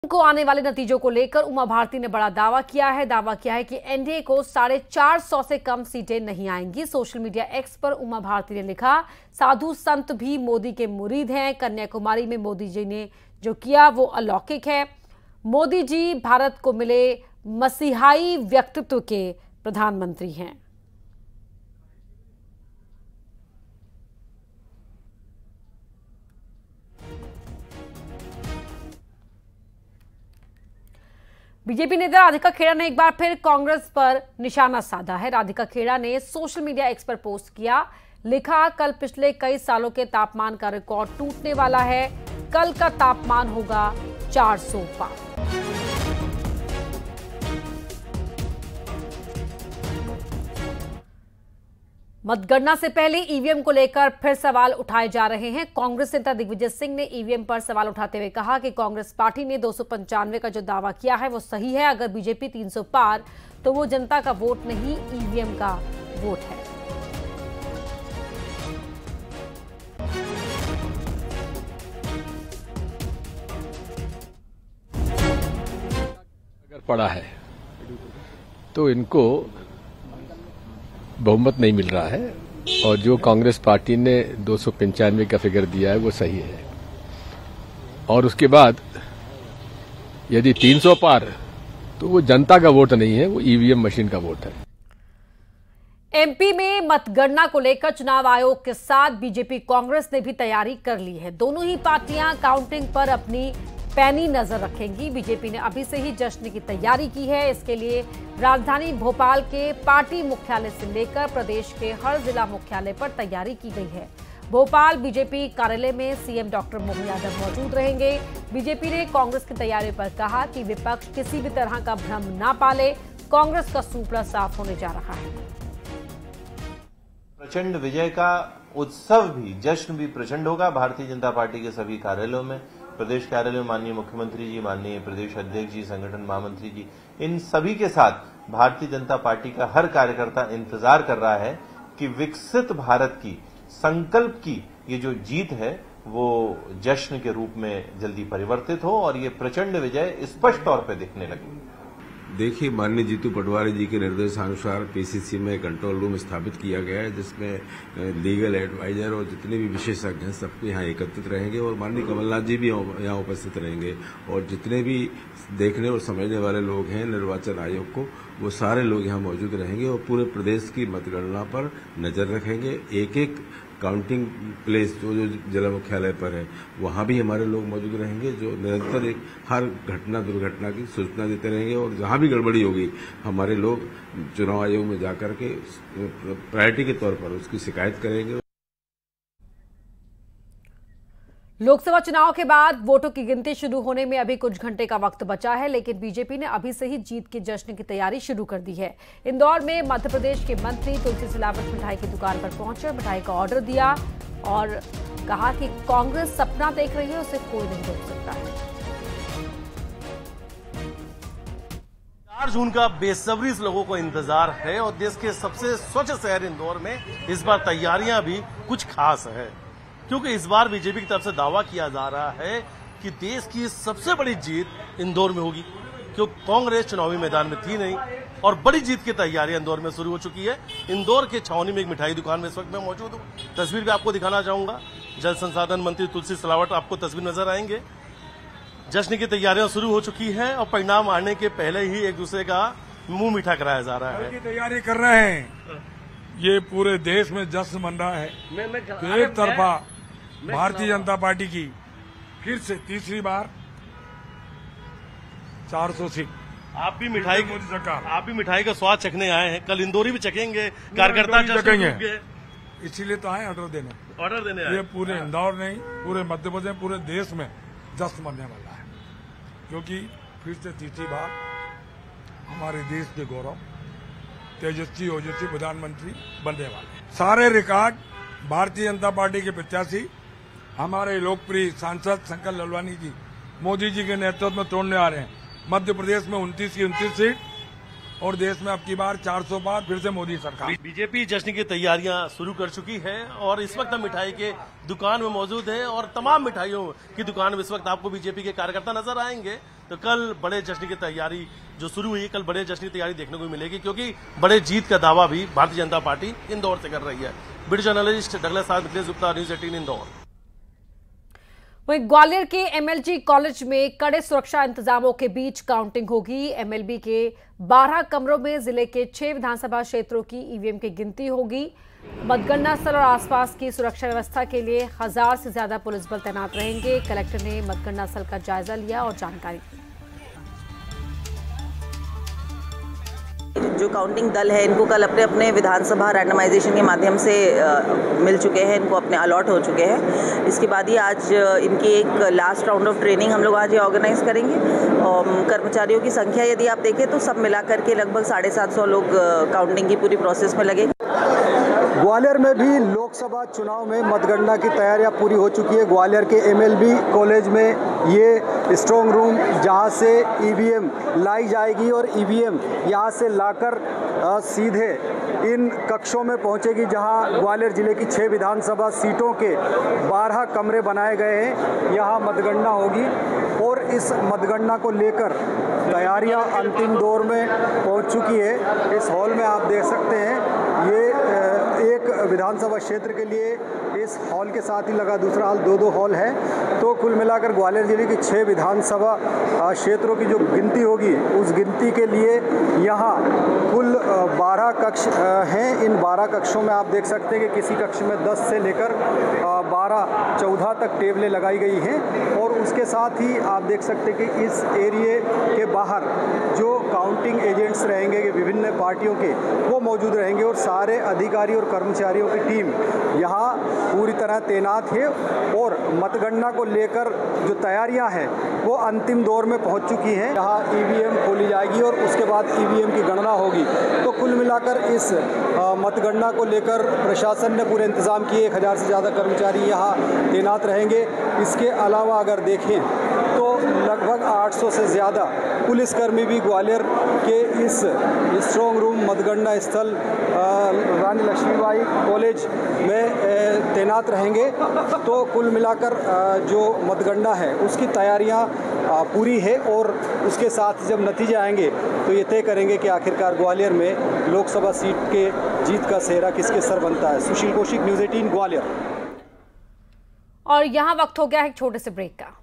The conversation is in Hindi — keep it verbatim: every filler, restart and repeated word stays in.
को आने वाले नतीजों को लेकर उमा भारती ने बड़ा दावा किया है दावा किया है कि एनडीए को साढ़े चार सौ से कम सीटें नहीं आएंगी। सोशल मीडिया एक्स पर उमा भारती ने लिखा, साधु संत भी मोदी के मुरीद हैं। कन्याकुमारी में मोदी जी ने जो किया वो अलौकिक है। मोदी जी भारत को मिले मसीहाई व्यक्तित्व के प्रधानमंत्री हैं। बीजेपी नेता राधिका खेड़ा ने एक बार फिर कांग्रेस पर निशाना साधा है। राधिका खेड़ा ने सोशल मीडिया एक्स पर पोस्ट किया, लिखा, कल पिछले कई सालों के तापमान का रिकॉर्ड टूटने वाला है। कल का तापमान होगा चार सौ पार। मतगणना से पहले ईवीएम को लेकर फिर सवाल उठाए जा रहे हैं। कांग्रेस नेता दिग्विजय सिंह ने ईवीएम पर सवाल उठाते हुए कहा कि कांग्रेस पार्टी ने दो सौ पंचानवे का जो दावा किया है वो सही है। अगर बीजेपी तीन सौ पार तो वो जनता का वोट नहीं, ईवीएम का वोट है। अगर पड़ा है तो इनको बहुमत नहीं मिल रहा है और जो कांग्रेस पार्टी ने दो सौ पंचानवे का फिगर दिया है वो सही है। और उसके बाद यदि तीन सौ पार तो वो जनता का वोट नहीं है, वो ईवीएम मशीन का वोट है। एमपी में मतगणना को लेकर चुनाव आयोग के साथ बीजेपी कांग्रेस ने भी तैयारी कर ली है। दोनों ही पार्टियां काउंटिंग पर अपनी पैनी नजर रखेंगी। बीजेपी ने अभी से ही जश्न की तैयारी की है। इसके लिए राजधानी भोपाल के पार्टी मुख्यालय से लेकर प्रदेश के हर जिला मुख्यालय पर तैयारी की गई है। भोपाल बीजेपी कार्यालय में सीएम डॉक्टर मोहन यादव मौजूद रहेंगे। बीजेपी ने कांग्रेस की तैयारी पर कहा कि विपक्ष किसी भी तरह का भ्रम ना पाले, कांग्रेस का सूपड़ा साफ होने जा रहा है। प्रचंड विजय का उत्सव भी, जश्न भी प्रचंड होगा भारतीय जनता पार्टी के सभी कार्यालयों में। प्रदेश कार्यालय में माननीय मुख्यमंत्री जी, माननीय प्रदेश अध्यक्ष जी, संगठन महामंत्री जी, इन सभी के साथ भारतीय जनता पार्टी का हर कार्यकर्ता इंतजार कर रहा है कि विकसित भारत की संकल्प की ये जो जीत है वो जश्न के रूप में जल्दी परिवर्तित हो और ये प्रचंड विजय स्पष्ट तौर पर दिखने लगे। देखिए, माननीय जीतू पटवारी जी के निर्देशानुसार पीसीसी में कंट्रोल रूम स्थापित किया गया है, जिसमें लीगल एडवाइजर और जितने भी विशेषज्ञ हैं सबके यहाँ एकत्रित रहेंगे और माननीय कमलनाथ जी भी यहाँ उपस्थित रहेंगे और जितने भी देखने और समझने वाले लोग हैं निर्वाचन आयोग को, वो सारे लोग यहाँ मौजूद रहेंगे और पूरे प्रदेश की मतगणना पर नजर रखेंगे। एक एक काउंटिंग प्लेस जो जो जिला मुख्यालय पर है वहां भी हमारे लोग मौजूद रहेंगे, जो निरंतर एक हर घटना दुर्घटना की सूचना देते रहेंगे और जहां भी गड़बड़ी होगी हमारे लोग चुनाव आयोग में जाकर के प्रायोरिटी के तौर पर उसकी शिकायत करेंगे। लोकसभा चुनाव के बाद वोटों की गिनती शुरू होने में अभी कुछ घंटे का वक्त बचा है, लेकिन बीजेपी ने अभी से ही जीत के जश्न की तैयारी शुरू कर दी है। इंदौर में मध्य प्रदेश के मंत्री तुलसी सिलावट मिठाई की दुकान पर पहुंचे, मिठाई का ऑर्डर दिया और कहा कि कांग्रेस सपना देख रही है, उसे कोई नहीं रोक सकता है। चार जून का बेसब्री से लोगों को इंतजार है और देश के सबसे स्वच्छ शहर इंदौर में इस बार तैयारियां भी कुछ खास है, क्योंकि इस बार बीजेपी की तरफ से दावा किया जा रहा है कि देश की सबसे बड़ी जीत इंदौर में होगी, क्योंकि कांग्रेस चुनावी मैदान में थी नहीं और बड़ी जीत की तैयारी इंदौर में शुरू हो चुकी है। इंदौर के छावनी में एक मिठाई दुकान में इस वक्त मैं मौजूद हूँ। तस्वीर भी आपको दिखाना चाहूंगा। जल संसाधन मंत्री तुलसी सिलावट आपको तस्वीर नजर आएंगे। जश्न की तैयारियां शुरू हो चुकी है और परिणाम आने के पहले ही एक दूसरे का मुंह मीठा कराया जा रहा है। तैयारी कर रहे हैं, ये पूरे देश में जश्न मन रहा है। मैं, मैं, तो एक तरफा भारतीय जनता पार्टी की फिर से तीसरी बार चार सौ सीट। आप भी मिठाई मोदी सरकार आप भी मिठाई का स्वाद चखने आए हैं, कल इंदौरी भी चखेंगे, कार्यकर्ता चखेंगे, इसीलिए तो आए ऑर्डर देने ऑर्डर देने आए। ये पूरे इंदौर नहीं, पूरे मध्य प्रदेश, पूरे देश में जश्न मनने वाला है, क्योंकि फिर से तीसरी बार हमारे देश के गौरव तेजस्वी ओजस्वी प्रधानमंत्री बनने वाले। सारे रिकॉर्ड भारतीय जनता पार्टी के प्रत्याशी हमारे लोकप्रिय सांसद शंकर ललवानी जी मोदी जी के नेतृत्व में तोड़ने आ रहे हैं। मध्य प्रदेश में उनतीस की उनतीस सीट और देश में अब की बार चार सौ पार फिर से मोदी सरकार। बीजेपी जश्न की तैयारियां शुरू कर चुकी है और इस वक्त हम मिठाई के दुकान में मौजूद है और तमाम मिठाइयों की दुकान में इस वक्त आपको बीजेपी के कार्यकर्ता नजर आएंगे। तो कल बड़े जश्न की तैयारी जो शुरू हुई है, कल बड़े जश्न की तैयारी देखने को मिलेगी, क्योंकि बड़े जीत का दावा भी भारतीय जनता पार्टी इंदौर से कर रही है। वीडियो जर्नलिस्ट डगलस साहब, मिथिलेश गुप्ता, न्यूज एटीन इंदौर। वहीं ग्वालियर के एमएलजी कॉलेज में कड़े सुरक्षा इंतजामों के बीच काउंटिंग होगी। एमएलबी के बारह कमरों में जिले के छह विधानसभा क्षेत्रों की ईवीएम की गिनती होगी। मतगणना स्थल और आसपास की सुरक्षा व्यवस्था के लिए हजार से ज्यादा पुलिस बल तैनात रहेंगे। कलेक्टर ने मतगणना स्थल का जायजा लिया और जानकारी दी। जो काउंटिंग दल है इनको कल अपने अपने विधानसभा रैंडमाइजेशन के माध्यम से आ, मिल चुके हैं, इनको अपने अलॉट हो चुके हैं। इसके बाद ही आज इनकी एक लास्ट राउंड ऑफ ट्रेनिंग हम लोग आज ये ऑर्गेनाइज करेंगे। और कर्मचारियों की संख्या यदि आप देखें तो सब मिलाकर के लगभग साढ़े सात सौ लोग काउंटिंग की पूरी प्रोसेस में लगे। ग्वालियर में भी लोकसभा चुनाव में मतगणना की तैयारियां पूरी हो चुकी है। ग्वालियर के एमएलबी कॉलेज में ये स्ट्रॉन्ग रूम जहां से ईवीएम लाई जाएगी और ईवीएम यहां से लाकर सीधे इन कक्षों में पहुंचेगी, जहां ग्वालियर जिले की छह विधानसभा सीटों के बारह कमरे बनाए गए हैं। यहां मतगणना होगी और इस मतगणना को लेकर तैयारियां अंतिम दौर में पहुंच चुकी है। इस हॉल में आप देख सकते हैं, ये एक विधानसभा क्षेत्र के लिए इस हॉल के साथ ही लगा दूसरा हॉल, दो दो हॉल है। तो कुल मिलाकर ग्वालियर जिले की छह विधानसभा क्षेत्रों की जो गिनती होगी, उस गिनती के लिए यहाँ कुल बारह कक्ष हैं। इन बारह कक्षों में आप देख सकते हैं कि किसी कक्ष में दस से लेकर बारह चौदह तक टेबलें लगाई गई हैं। और उसके साथ ही आप देख सकते हैं कि इस एरिए के बाहर जो काउंटिंग एजेंट्स रहेंगे विभिन्न पार्टियों के, वो मौजूद रहेंगे और सारे अधिकारी और कर्मचारियों की टीम यहाँ पूरी तरह तैनात है। और मतगणना को लेकर जो तैयारियां हैं वो अंतिम दौर में पहुंच चुकी हैं। यहाँ ईवीएम खोली जाएगी और उसके बाद ईवीएम की गणना होगी। तो कुल मिलाकर इस मतगणना को लेकर प्रशासन ने पूरे इंतजाम किए। एक हज़ार से ज़्यादा कर्मचारी यहाँ तैनात रहेंगे। इसके अलावा अगर देखें तो लगभग आठ सौ से ज़्यादा पुलिसकर्मी भी ग्वालियर के इस स्ट्रॉन्ग रूम मतगणना स्थल रानी लक्ष्मीबाई कॉलेज में तैनात रहेंगे। तो कुल मिलाकर जो मतगणना है उसकी तैयारियां पूरी है और उसके साथ जब नतीजे आएंगे तो ये तय करेंगे कि आखिरकार ग्वालियर में लोकसभा सीट के जीत का सेहरा किसके सर बनता है। Sushil Kaushik, news eighteen Gwalior. और यहाँ वक्त हो गया है एक छोटे से ब्रेक का।